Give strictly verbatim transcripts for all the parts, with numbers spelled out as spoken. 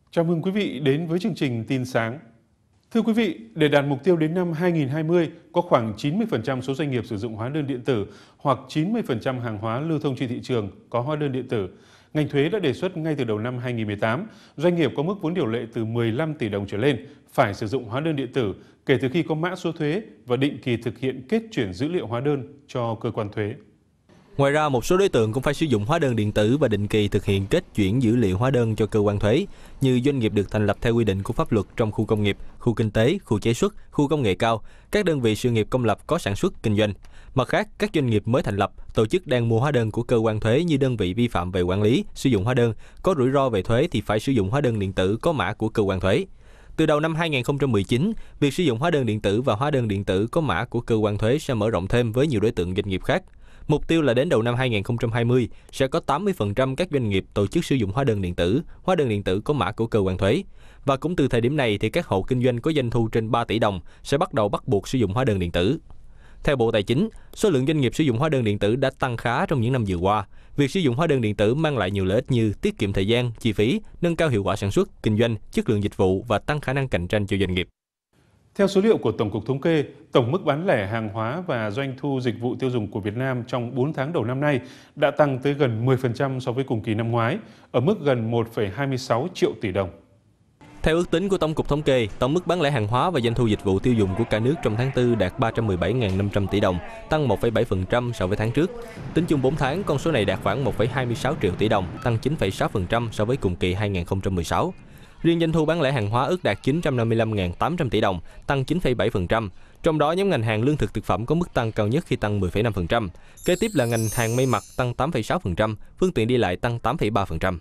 Chào mừng quý vị đến với chương trình Tin sáng. Thưa quý vị, để đạt mục tiêu đến năm hai nghìn không trăm hai mươi có khoảng chín mươi phần trăm số doanh nghiệp sử dụng hóa đơn điện tử hoặc chín mươi phần trăm hàng hóa lưu thông trên thị trường có hóa đơn điện tử, ngành thuế đã đề xuất ngay từ đầu năm hai nghìn không trăm mười tám, doanh nghiệp có mức vốn điều lệ từ mười lăm tỷ đồng trở lên phải sử dụng hóa đơn điện tử kể từ khi có mã số thuế và định kỳ thực hiện kết chuyển dữ liệu hóa đơn cho cơ quan thuế. Ngoài ra, một số đối tượng cũng phải sử dụng hóa đơn điện tử và định kỳ thực hiện kết chuyển dữ liệu hóa đơn cho cơ quan thuế, như doanh nghiệp được thành lập theo quy định của pháp luật trong khu công nghiệp, khu kinh tế, khu chế xuất, khu công nghệ cao, các đơn vị sự nghiệp công lập có sản xuất, kinh doanh. Mặt khác, các doanh nghiệp mới thành lập, tổ chức đang mua hóa đơn của cơ quan thuế như đơn vị vi phạm về quản lý, sử dụng hóa đơn, có rủi ro về thuế thì phải sử dụng hóa đơn điện tử có mã của cơ quan thuế. Từ đầu năm hai nghìn không trăm mười chín, việc sử dụng hóa đơn điện tử và hóa đơn điện tử có mã của cơ quan thuế sẽ mở rộng thêm với nhiều đối tượng doanh nghiệp khác. Mục tiêu là đến đầu năm hai nghìn không trăm hai mươi sẽ có tám mươi phần trăm các doanh nghiệp tổ chức sử dụng hóa đơn điện tử, hóa đơn điện tử có mã của cơ quan thuế. Và cũng từ thời điểm này thì các hộ kinh doanh có doanh thu trên ba tỷ đồng sẽ bắt đầu bắt buộc sử dụng hóa đơn điện tử. Theo Bộ Tài chính, số lượng doanh nghiệp sử dụng hóa đơn điện tử đã tăng khá trong những năm vừa qua. Việc sử dụng hóa đơn điện tử mang lại nhiều lợi ích như tiết kiệm thời gian, chi phí, nâng cao hiệu quả sản xuất, kinh doanh, chất lượng dịch vụ và tăng khả năng cạnh tranh cho doanh nghiệp. Theo số liệu của Tổng cục Thống kê, tổng mức bán lẻ hàng hóa và doanh thu dịch vụ tiêu dùng của Việt Nam trong bốn tháng đầu năm nay đã tăng tới gần mười phần trăm so với cùng kỳ năm ngoái, ở mức gần một phẩy hai mươi sáu triệu tỷ đồng. Theo ước tính của Tổng cục Thống kê, tổng mức bán lẻ hàng hóa và doanh thu dịch vụ tiêu dùng của cả nước trong tháng tư đạt ba trăm mười bảy nghìn năm trăm tỷ đồng, tăng một phẩy bảy phần trăm so với tháng trước. Tính chung bốn tháng, con số này đạt khoảng một phẩy hai mươi sáu triệu tỷ đồng, tăng chín phẩy sáu phần trăm so với cùng kỳ hai nghìn không trăm mười sáu. Riêng doanh thu bán lẻ hàng hóa ước đạt chín trăm năm mươi lăm nghìn tám trăm tỷ đồng, tăng chín phẩy bảy phần trăm. Trong đó, nhóm ngành hàng lương thực thực phẩm có mức tăng cao nhất khi tăng mười phẩy năm phần trăm. Kế tiếp là ngành hàng may mặc tăng tám phẩy sáu phần trăm, phương tiện đi lại tăng tám phẩy ba phần trăm.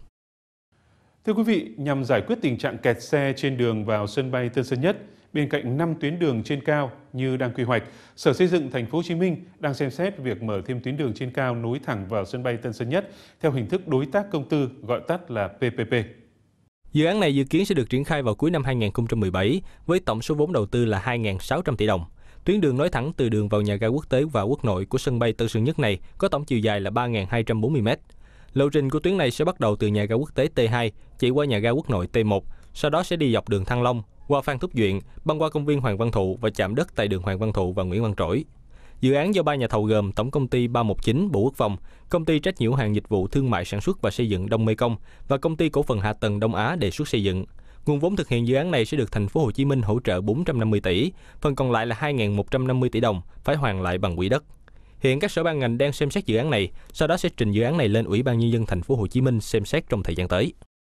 Thưa quý vị, nhằm giải quyết tình trạng kẹt xe trên đường vào sân bay Tân Sơn Nhất, bên cạnh năm tuyến đường trên cao như đang quy hoạch, Sở Xây dựng Thành phố Hồ Chí Minh đang xem xét việc mở thêm tuyến đường trên cao nối thẳng vào sân bay Tân Sơn Nhất theo hình thức đối tác công tư, gọi tắt là pê pê pê. Dự án này dự kiến sẽ được triển khai vào cuối năm hai nghìn không trăm mười bảy với tổng số vốn đầu tư là hai nghìn sáu trăm tỷ đồng. Tuyến đường nối thẳng từ đường vào nhà ga quốc tế và quốc nội của sân bay Tân Sơn Nhất này có tổng chiều dài là ba nghìn hai trăm bốn mươi mét. Lộ trình của tuyến này sẽ bắt đầu từ nhà ga quốc tế T hai, chạy qua nhà ga quốc nội T một, sau đó sẽ đi dọc đường Thăng Long, qua Phan Thúc Duyện, băng qua công viên Hoàng Văn Thụ và chạm đất tại đường Hoàng Văn Thụ và Nguyễn Văn Trỗi. Dự án do ba nhà thầu gồm Tổng công ty ba một chín Bộ Quốc phòng, Công ty trách nhiệm hữu hạn dịch vụ thương mại sản xuất và xây dựng Đông Mê Công và Công ty cổ phần hạ tầng Đông Á đề xuất xây dựng. Nguồn vốn thực hiện dự án này sẽ được Thành phố Hồ Chí Minh hỗ trợ bốn trăm năm mươi tỷ, phần còn lại là hai nghìn một trăm năm mươi tỷ đồng phải hoàn lại bằng quỹ đất. Hiện các sở ban ngành đang xem xét dự án này, sau đó sẽ trình dự án này lên Ủy ban Nhân dân Thành phố Hồ Chí Minh xem xét trong thời gian tới.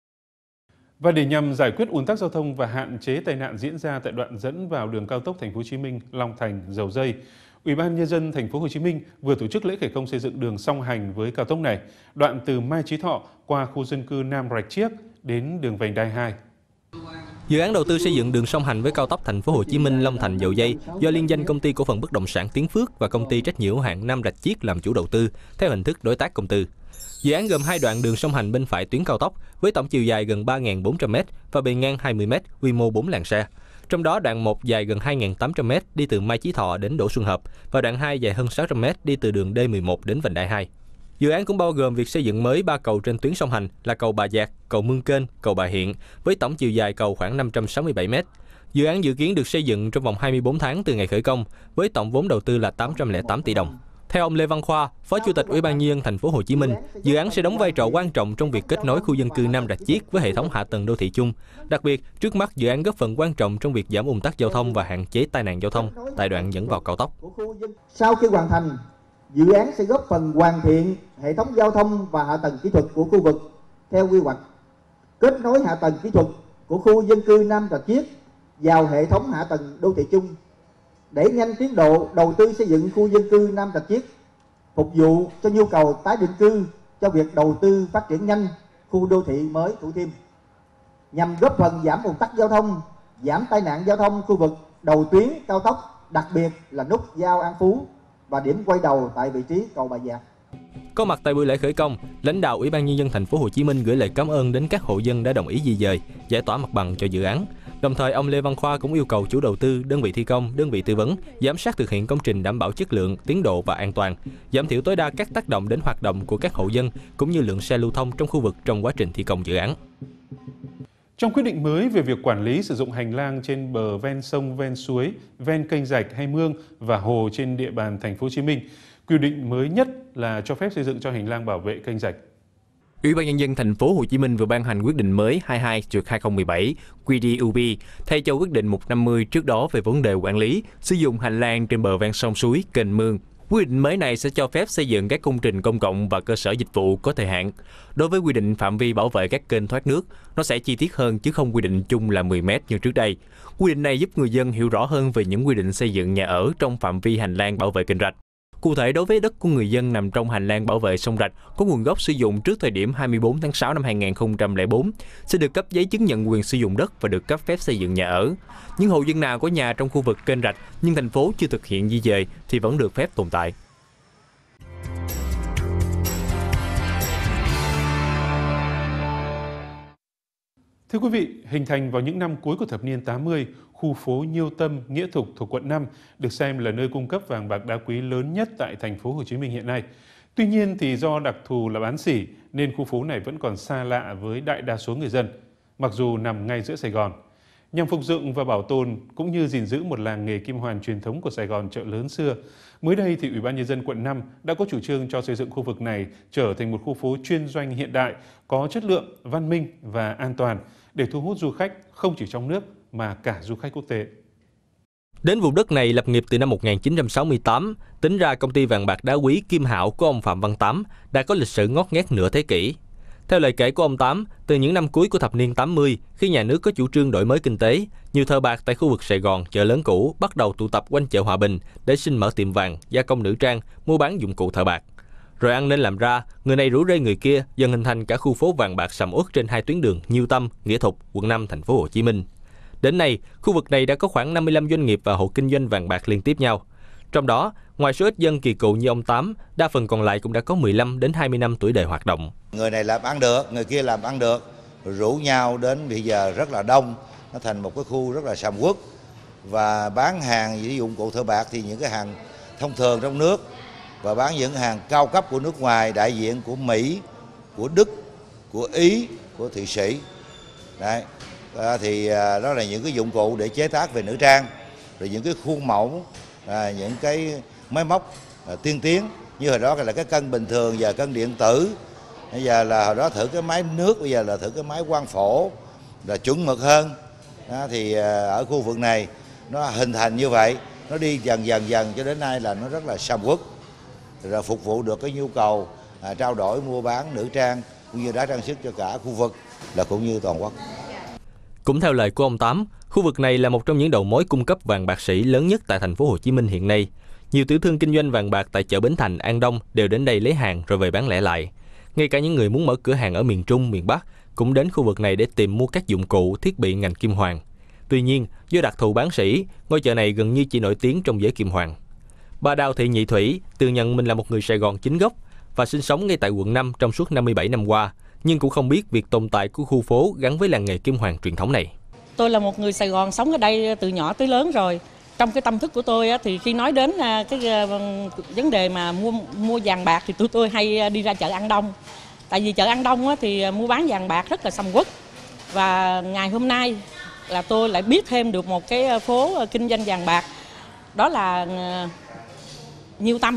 Và để nhằm giải quyết ùn tắc giao thông và hạn chế tai nạn diễn ra tại đoạn dẫn vào đường cao tốc Thành phố Hồ Chí Minh, Long Thành, Dầu Giây, Ủy ban Nhân dân Thành phố Hồ Chí Minh vừa tổ chức lễ khởi công xây dựng đường song hành với cao tốc này, đoạn từ Mai Chí Thọ qua khu dân cư Nam Rạch Chiếc đến đường vành đai hai. Dự án đầu tư xây dựng đường song hành với cao tốc Thành phố Hồ Chí Minh Long Thành Dầu Giây do liên danh Công ty cổ phần bất động sản Tiến Phước và Công ty trách nhiệm hữu hạn Nam Rạch Chiếc làm chủ đầu tư theo hình thức đối tác công tư. Dự án gồm hai đoạn đường song hành bên phải tuyến cao tốc với tổng chiều dài gần ba nghìn bốn trăm mét và bề ngang hai mươi mét, quy mô bốn làn xe. Trong đó đoạn một dài gần hai nghìn tám trăm mét đi từ Mai Chí Thọ đến Đỗ Xuân Hợp và đoạn hai dài hơn sáu trăm mét đi từ đường D mười một đến vành đai hai. Dự án cũng bao gồm việc xây dựng mới ba cầu trên tuyến song hành là cầu Bà Giạc, cầu Mương Kênh, cầu Bà Hiện với tổng chiều dài cầu khoảng năm trăm sáu mươi bảy mét. Dự án dự kiến được xây dựng trong vòng hai mươi bốn tháng từ ngày khởi công với tổng vốn đầu tư là tám trăm lẻ tám tỷ đồng. Theo ông Lê Văn Khoa, Phó Chủ tịch Ủy ban Nhân dân Thành phố Hồ Chí Minh, dự án sẽ đóng vai trò quan trọng trong việc kết nối khu dân cư Nam Rạch Chiếc với hệ thống hạ tầng đô thị chung. Đặc biệt, trước mắt dự án góp phần quan trọng trong việc giảm ùn tắc giao thông và hạn chế tai nạn giao thông tại đoạn dẫn vào cao tốc. Sau khi hoàn thành, dự án sẽ góp phần hoàn thiện hệ thống giao thông và hạ tầng kỹ thuật của khu vực theo quy hoạch, kết nối hạ tầng kỹ thuật của khu dân cư Nam Rạch Chiếc vào hệ thống hạ tầng đô thị chung, đẩy nhanh tiến độ đầu tư xây dựng khu dân cư Nam Rạch Chiếc, phục vụ cho nhu cầu tái định cư cho việc đầu tư phát triển nhanh khu đô thị mới Thủ Thiêm, nhằm góp phần giảm ùn tắc giao thông, giảm tai nạn giao thông khu vực đầu tuyến cao tốc, đặc biệt là nút giao An Phú và điểm quay đầu tại vị trí cầu Bà Giạc. Có mặt tại buổi lễ khởi công, lãnh đạo Ủy ban Nhân dân Thành phố Hồ Chí Minh gửi lời cảm ơn đến các hộ dân đã đồng ý di dời, giải tỏa mặt bằng cho dự án. Đồng thời, ông Lê Văn Khoa cũng yêu cầu chủ đầu tư, đơn vị thi công, đơn vị tư vấn giám sát thực hiện công trình đảm bảo chất lượng, tiến độ và an toàn, giảm thiểu tối đa các tác động đến hoạt động của các hộ dân cũng như lượng xe lưu thông trong khu vực trong quá trình thi công dự án. Trong quyết định mới về việc quản lý sử dụng hành lang trên bờ ven sông, ven suối, ven kênh rạch hay mương và hồ trên địa bàn Thành phố Hồ Chí Minh, quy định mới nhất là cho phép xây dựng cho hành lang bảo vệ kênh rạch. Ủy ban nhân dân Thành phố Hồ Chí Minh vừa ban hành quyết định mới hai mươi hai trên hai không một bảy quy đê u bê thay cho quyết định một trăm năm mươi trước đó về vấn đề quản lý sử dụng hành lang trên bờ ven sông suối, kênh mương. Quy định mới này sẽ cho phép xây dựng các công trình công cộng và cơ sở dịch vụ có thời hạn. Đối với quy định phạm vi bảo vệ các kênh thoát nước, nó sẽ chi tiết hơn chứ không quy định chung là mười mét như trước đây. Quy định này giúp người dân hiểu rõ hơn về những quy định xây dựng nhà ở trong phạm vi hành lang bảo vệ kênh rạch. Cụ thể, đối với đất của người dân nằm trong hành lang bảo vệ sông rạch có nguồn gốc sử dụng trước thời điểm hai mươi tư tháng sáu năm hai nghìn không trăm lẻ bốn sẽ được cấp giấy chứng nhận quyền sử dụng đất và được cấp phép xây dựng nhà ở. Những hộ dân nào có nhà trong khu vực kênh rạch nhưng thành phố chưa thực hiện di dời thì vẫn được phép tồn tại. Thưa quý vị, hình thành vào những năm cuối của thập niên tám mươi, khu phố Nhiêu Tâm, Nghĩa Thục thuộc quận năm được xem là nơi cung cấp vàng bạc đá quý lớn nhất tại Thành phố Hồ Chí Minh hiện nay. Tuy nhiên thì do đặc thù là bán sỉ nên khu phố này vẫn còn xa lạ với đại đa số người dân, mặc dù nằm ngay giữa Sài Gòn. Nhằm phục dựng và bảo tồn cũng như gìn giữ một làng nghề kim hoàn truyền thống của Sài Gòn chợ lớn xưa, mới đây thì Ủy ban nhân dân quận năm đã có chủ trương cho xây dựng khu vực này trở thành một khu phố chuyên doanh hiện đại, có chất lượng, văn minh và an toàn để thu hút du khách không chỉ trong nước mà cả du khách quốc tế. Đến vùng đất này lập nghiệp từ năm một nghìn chín trăm sáu mươi tám, tính ra công ty vàng bạc đá quý Kim Hảo của ông Phạm Văn Tám đã có lịch sử ngót nghét nửa thế kỷ. Theo lời kể của ông Tám, từ những năm cuối của thập niên tám mươi, khi nhà nước có chủ trương đổi mới kinh tế, nhiều thợ bạc tại khu vực Sài Gòn, chợ lớn cũ bắt đầu tụ tập quanh chợ Hòa Bình để xin mở tiệm vàng, gia công nữ trang, mua bán dụng cụ thợ bạc. Rồi ăn nên làm ra, người này rủ rê người kia, dần hình thành cả khu phố vàng bạc sầm uất trên hai tuyến đường Nhiêu Tâm, Nghĩa Thục, quận năm, Thành phố Hồ Chí Minh. Đến nay, khu vực này đã có khoảng năm mươi lăm doanh nghiệp và hộ kinh doanh vàng bạc liên tiếp nhau. Trong đó, ngoài số ít dân kỳ cựu như ông Tám, đa phần còn lại cũng đã có mười lăm đến hai mươi năm tuổi đời hoạt động. Người này làm ăn được, người kia làm ăn được, rủ nhau đến bây giờ rất là đông, nó thành một cái khu rất là sầm uất và bán hàng với dụng cụ thợ bạc thì những cái hàng thông thường trong nước và bán những hàng cao cấp của nước ngoài, đại diện của Mỹ, của Đức, của Ý, của Thụy Sĩ. Đấy. À, thì à, đó là những cái dụng cụ để chế tác về nữ trang, rồi những cái khuôn mẫu, à, những cái máy móc à, tiên tiến như hồi đó là cái cân bình thường, giờ cân điện tử, bây giờ là hồi đó thử cái máy nước, bây giờ là thử cái máy quang phổ, là chuẩn mực hơn. À, thì à, ở khu vực này nó hình thành như vậy, nó đi dần dần dần cho đến nay là nó rất là sầm uất, rồi phục vụ được cái nhu cầu à, trao đổi mua bán nữ trang cũng như đá trang sức cho cả khu vực là cũng như toàn quốc. Cũng theo lời của ông Tám, khu vực này là một trong những đầu mối cung cấp vàng bạc sỉ lớn nhất tại Thành phố Hồ Chí Minh hiện nay. Nhiều tiểu thương kinh doanh vàng bạc tại chợ Bến Thành, An Đông đều đến đây lấy hàng rồi về bán lẻ lại. Ngay cả những người muốn mở cửa hàng ở miền Trung, miền Bắc cũng đến khu vực này để tìm mua các dụng cụ, thiết bị ngành kim hoàn. Tuy nhiên, do đặc thù bán sỉ, ngôi chợ này gần như chỉ nổi tiếng trong giới kim hoàn. Bà Đào Thị Nhị Thủy tự nhận mình là một người Sài Gòn chính gốc và sinh sống ngay tại quận năm trong suốt năm mươi bảy năm qua, nhưng cũng không biết việc tồn tại của khu phố gắn với làng nghề kim hoàn truyền thống này. Tôi là một người Sài Gòn sống ở đây từ nhỏ tới lớn rồi. Trong cái tâm thức của tôi thì khi nói đến cái vấn đề mà mua mua vàng bạc thì tụi tôi hay đi ra chợ An Đông. Tại vì chợ An Đông thì mua bán vàng bạc rất là sầm uất. Và ngày hôm nay là tôi lại biết thêm được một cái phố kinh doanh vàng bạc, đó là Nhiêu Tâm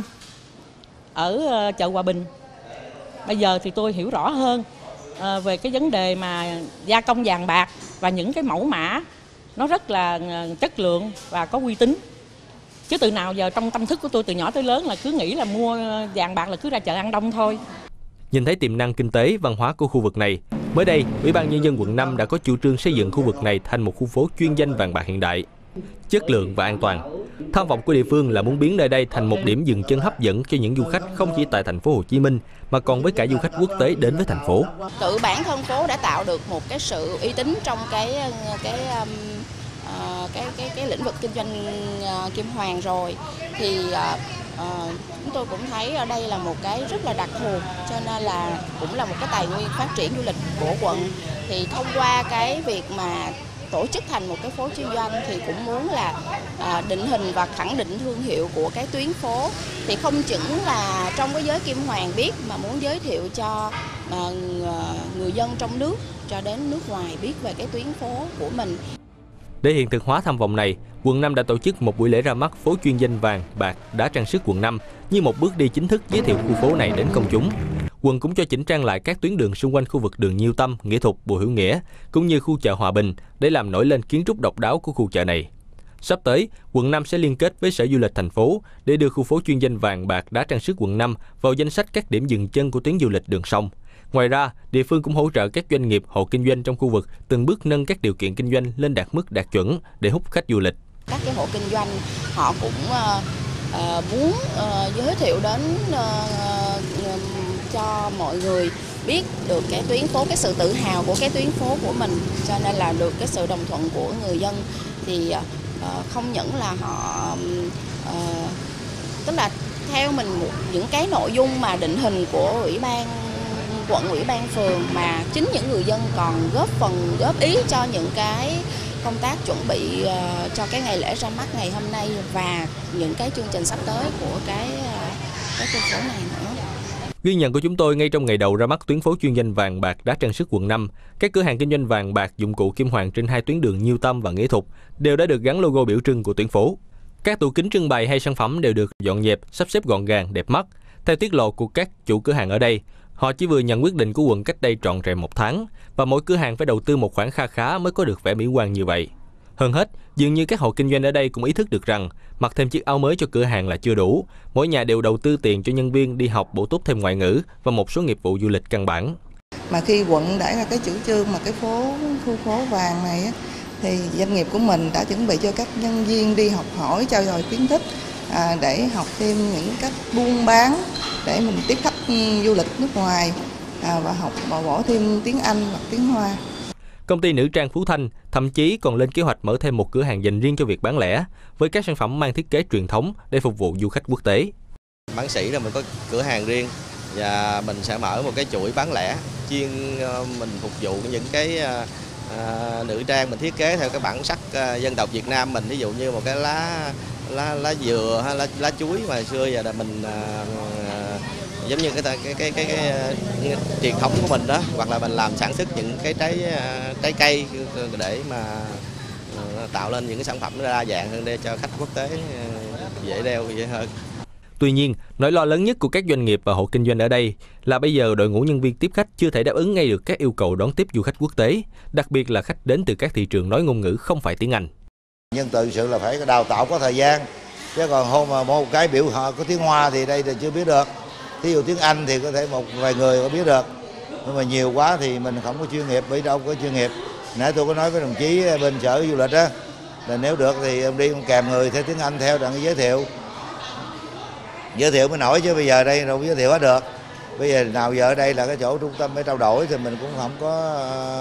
ở chợ Hòa Bình. Bây giờ thì tôi hiểu rõ hơn về cái vấn đề mà gia công vàng bạc và những cái mẫu mã nó rất là chất lượng và có uy tín. Chứ từ nào giờ trong tâm thức của tôi từ nhỏ tới lớn là cứ nghĩ là mua vàng bạc là cứ ra chợ An Đông thôi. Nhìn thấy tiềm năng kinh tế, văn hóa của khu vực này, mới đây, Ủy ban nhân dân quận năm đã có chủ trương xây dựng khu vực này thành một khu phố chuyên danh vàng bạc hiện đại, chất lượng và an toàn. Tham vọng của địa phương là muốn biến nơi đây thành một điểm dừng chân hấp dẫn cho những du khách không chỉ tại Thành phố Hồ Chí Minh mà còn với cả du khách quốc tế đến với thành phố. Tự bản thân phố đã tạo được một cái sự uy tín trong cái cái um, uh, cái cái cái lĩnh vực kinh doanh uh, kim hoàn rồi, thì uh, uh, chúng tôi cũng thấy ở đây là một cái rất là đặc thù, cho nên là cũng là một cái tài nguyên phát triển du lịch của quận. Thì thông qua cái việc mà tổ chức thành một cái phố chuyên doanh thì cũng muốn là à, định hình và khẳng định thương hiệu của cái tuyến phố. Thì không chỉ là trong cái giới Kim Hoàng biết mà muốn giới thiệu cho à, người dân trong nước cho đến nước ngoài biết về cái tuyến phố của mình. Để hiện thực hóa tham vọng này, quận năm đã tổ chức một buổi lễ ra mắt phố chuyên danh vàng, bạc, đá trang sức quận năm như một bước đi chính thức giới thiệu khu phố này đến công chúng. Quận cũng cho chỉnh trang lại các tuyến đường xung quanh khu vực đường Nhiêu Tâm, Nghĩa Thục, Bùi Hữu Nghĩa, cũng như khu chợ Hòa Bình để làm nổi lên kiến trúc độc đáo của khu chợ này. Sắp tới, quận năm sẽ liên kết với Sở Du lịch thành phố để đưa khu phố chuyên danh vàng, bạc, đá trang sức quận năm vào danh sách các điểm dừng chân của tuyến du lịch đường sông. Ngoài ra, địa phương cũng hỗ trợ các doanh nghiệp, hộ kinh doanh trong khu vực từng bước nâng các điều kiện kinh doanh lên đạt mức đạt chuẩn để hút khách du lịch. Các cái hộ kinh doanh họ cũng uh, uh, muốn uh, giới thiệu đến uh, cho mọi người biết được cái tuyến phố, cái sự tự hào của cái tuyến phố của mình, cho nên là được cái sự đồng thuận của người dân thì uh, không những là họ uh, tức là theo mình những cái nội dung mà định hình của ủy ban quận, ủy ban phường, mà chính những người dân còn góp phần góp ý cho những cái công tác chuẩn bị uh, cho cái ngày lễ ra mắt ngày hôm nay và những cái chương trình sắp tới của cái uh, cái khu phố này nữa. Ghi nhận của chúng tôi, ngay trong ngày đầu ra mắt tuyến phố chuyên danh vàng, bạc, đá trang sức quận năm, các cửa hàng kinh doanh vàng bạc, dụng cụ Kim Hoàng trên hai tuyến đường Nhiêu Tâm và Nghĩa Thục đều đã được gắn logo biểu trưng của tuyến phố. Các tủ kính trưng bày hay sản phẩm đều được dọn dẹp, sắp xếp gọn gàng, đẹp mắt. Theo tiết lộ của các chủ cửa hàng ở đây, họ chỉ vừa nhận quyết định của quận cách đây trọn trề một tháng và mỗi cửa hàng phải đầu tư một khoản kha khá mới có được vẻ mỹ quan như vậy. Hơn hết, dường như các hộ kinh doanh ở đây cũng ý thức được rằng mặc thêm chiếc áo mới cho cửa hàng là chưa đủ. Mỗi nhà đều đầu tư tiền cho nhân viên đi học bổ túc thêm ngoại ngữ và một số nghiệp vụ du lịch căn bản. Mà khi quận đã ra cái chủ trương mà cái phố khu phố vàng này á, thì doanh nghiệp của mình đã chuẩn bị cho các nhân viên đi học hỏi, trao dồi kiến thức à, để học thêm những cách buôn bán để mình tiếp khách du lịch nước ngoài à, và học và bỏ thêm tiếng Anh hoặc tiếng Hoa. Công ty nữ trang Phú Thanh thậm chí còn lên kế hoạch mở thêm một cửa hàng dành riêng cho việc bán lẻ với các sản phẩm mang thiết kế truyền thống để phục vụ du khách quốc tế. Bán sỉ là mình có cửa hàng riêng và mình sẽ mở một cái chuỗi bán lẻ chuyên mình phục vụ những cái à, nữ trang mình thiết kế theo cái bản sắc à, dân tộc Việt Nam mình, ví dụ như một cái lá lá lá dừa hay lá lá chuối mà xưa giờ là mình à, à, giống như cái cái cái cái, cái, cái, cái truyền thống của mình đó, hoặc là mình làm sản xuất những cái trái trái cây để mà tạo lên những cái sản phẩm đa dạng hơn để cho khách quốc tế dễ đeo dễ hơn. Tuy nhiên, nỗi lo lớn nhất của các doanh nghiệp và hộ kinh doanh ở đây là bây giờ đội ngũ nhân viên tiếp khách chưa thể đáp ứng ngay được các yêu cầu đón tiếp du khách quốc tế, đặc biệt là khách đến từ các thị trường nói ngôn ngữ không phải tiếng Anh. Nhưng tự sự là phải đào tạo có thời gian, chứ còn hôm mà một cái biểu họ có tiếng Hoa thì đây thì chưa biết được. Thí dụ tiếng Anh thì có thể một vài người có biết được, nhưng mà nhiều quá thì mình không có chuyên nghiệp, bởi đâu có chuyên nghiệp. Nãy tôi có nói với đồng chí bên sở du lịch á, là nếu được thì ông đi ông kèm người theo tiếng Anh theo đặng giới thiệu. Giới thiệu mới nổi, chứ bây giờ đây đâu giới thiệu hết được. Bây giờ nào giờ ở đây là cái chỗ trung tâm để trao đổi thì mình cũng không có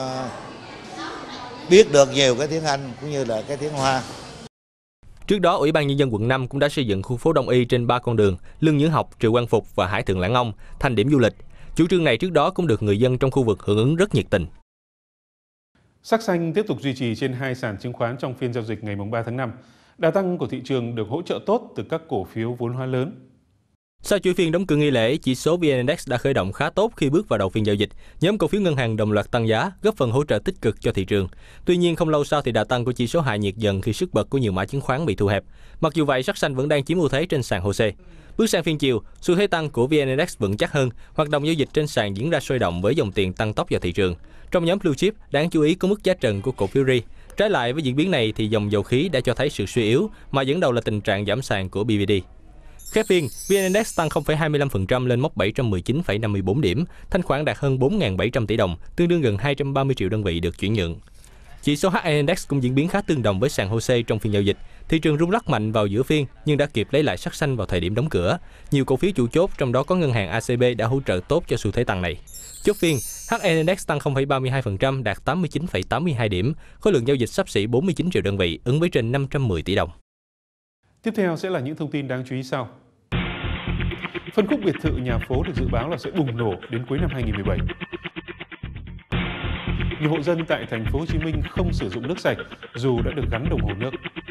biết được nhiều cái tiếng Anh cũng như là cái tiếng Hoa. Trước đó, Ủy ban Nhân dân quận năm cũng đã xây dựng khu phố Đông Y trên ba con đường Lương Nhưỡng Học, Triệu Quang Phục và Hải Thượng Lãng Ông thành điểm du lịch. Chủ trương này trước đó cũng được người dân trong khu vực hưởng ứng rất nhiệt tình. Sắc xanh tiếp tục duy trì trên hai sàn chứng khoán trong phiên giao dịch ngày ba tháng năm. Đà tăng của thị trường được hỗ trợ tốt từ các cổ phiếu vốn hóa lớn. Sau chuỗi phiên đóng cửa nghi lễ, chỉ số vê en Index đã khởi động khá tốt khi bước vào đầu phiên giao dịch. Nhóm cổ phiếu ngân hàng đồng loạt tăng giá, góp phần hỗ trợ tích cực cho thị trường. Tuy nhiên, không lâu sau thì đà tăng của chỉ số hạ nhiệt dần khi sức bật của nhiều mã chứng khoán bị thu hẹp. Mặc dù vậy, sắc xanh vẫn đang chiếm ưu thế trên sàn hô sê. Bước sang phiên chiều, xu thế tăng của vê en Index vững chắc hơn, hoạt động giao dịch trên sàn diễn ra sôi động với dòng tiền tăng tốc vào thị trường. Trong nhóm blue chip, đáng chú ý có mức giá trần của cổ phiếu rờ i. Trái lại với diễn biến này thì dòng dầu khí đã cho thấy sự suy yếu, mà dẫn đầu là tình trạng giảm sàn của bê vê đê. Khép phiên, vê en Index tăng không phẩy hai mươi lăm phần trăm lên mốc bảy trăm mười chín phẩy năm mươi tư điểm, thanh khoản đạt hơn bốn nghìn bảy trăm tỷ đồng, tương đương gần hai trăm ba mươi triệu đơn vị được chuyển nhượng. Chỉ số hát en Index cũng diễn biến khá tương đồng với sàn hô sê trong phiên giao dịch. Thị trường rung lắc mạnh vào giữa phiên nhưng đã kịp lấy lại sắc xanh vào thời điểm đóng cửa. Nhiều cổ phiếu chủ chốt, trong đó có ngân hàng a xê bê đã hỗ trợ tốt cho xu thế tăng này. Chốt phiên, hát en Index tăng không phẩy ba mươi hai phần trăm, đạt tám mươi chín phẩy tám mươi hai điểm, khối lượng giao dịch xấp xỉ bốn mươi chín triệu đơn vị, ứng với trên năm trăm mười tỷ đồng. Tiếp theo sẽ là những thông tin đáng chú ý sau. Phân khúc biệt thự nhà phố được dự báo là sẽ bùng nổ đến cuối năm hai nghìn không trăm mười bảy. nhiều hộ dân tại thành phố Hồ Chí Minh không sử dụng nước sạch dù đã được gắn đồng hồ nước.